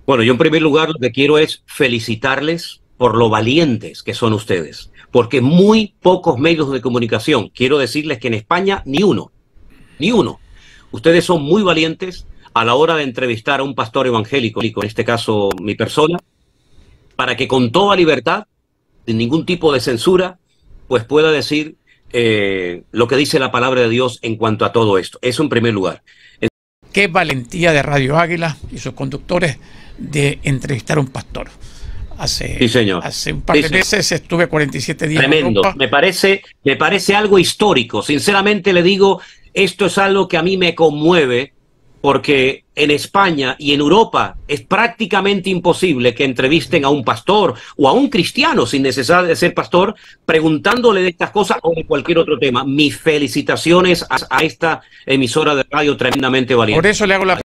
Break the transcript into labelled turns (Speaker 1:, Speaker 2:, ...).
Speaker 1: Bueno, yo en primer lugar lo que quiero es felicitarles por lo valientes que son ustedes, porque muy pocos medios de comunicación, quiero decirles que en España ni uno, ni uno. Ustedes son muy valientes a la hora de entrevistar a un pastor evangélico, en este caso mi persona, para que con toda libertad, sin ningún tipo de censura, pues pueda decir lo que dice la palabra de Dios en cuanto a todo esto. Eso en primer lugar.
Speaker 2: Qué valentía de Radio Águila y sus conductores de entrevistar a un pastor.
Speaker 1: Sí, señor.
Speaker 2: Hace un par de meses estuve 47 días
Speaker 1: Tremendo.
Speaker 2: en Europa.
Speaker 1: Me parece algo histórico. Sinceramente le digo, esto es algo que a mí me conmueve, porque en España y en Europa es prácticamente imposible que entrevisten a un pastor o a un cristiano sin necesidad de ser pastor, preguntándole de estas cosas o de cualquier otro tema. Mis felicitaciones a esta emisora de radio tremendamente valiente.
Speaker 2: Por eso le hago la